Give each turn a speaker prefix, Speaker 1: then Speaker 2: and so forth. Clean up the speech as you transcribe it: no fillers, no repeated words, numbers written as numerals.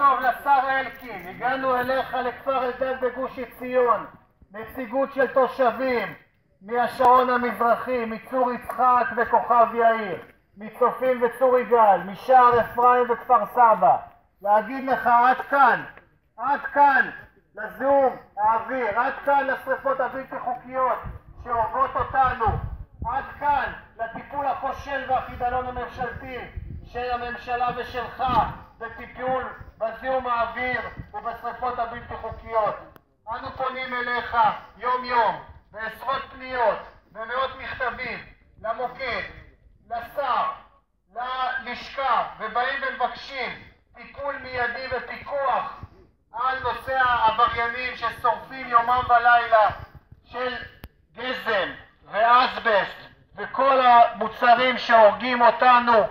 Speaker 1: טוב לשר אלקין, הגענו אליך לכפר אלדד בגוש עציון, נציגות של תושבים מהשרון המזרחי, מצור יצחק וכוכב יאיר, מצופים וצור יגאל, משער אפרים וכפר סבא, להגיד לך עד כאן לזיהום האוויר, עד כאן לשריפות הבלתי חוקיות שעוברות אותנו, עד כאן לטיפול הכושל והחידלון הממשלתי של הממשלה ושלך בטיפול בזיהום האוויר ובשריפות הבלתי חוקיות. אנו פונים אליך יום יום בעשרות פניות ומאות מכתבים למוקד, לשר, ללשכה, ובאים ומבקשים טיפול מיידי ופיקוח על נושא העבריינים ששורפים יומם ולילה של גזם ואסבסט וכל המוצרים שהורגים אותנו